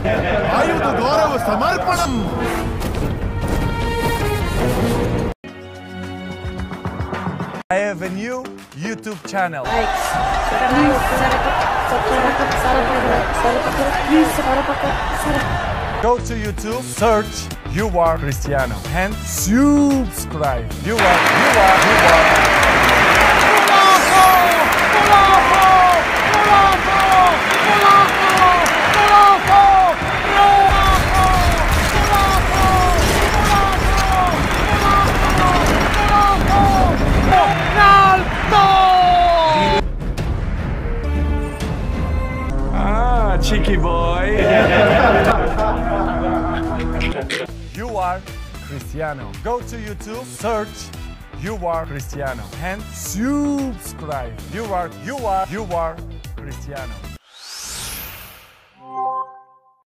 ఆయుధ గౌరవ సమర్పణం. I have a new YouTube channel. Go to YouTube, search You Are Cristiano and subscribe. You are. Cheeky boy. You Are Cristiano. Go to YouTube, search You Are Cristiano and subscribe. You are Cristiano.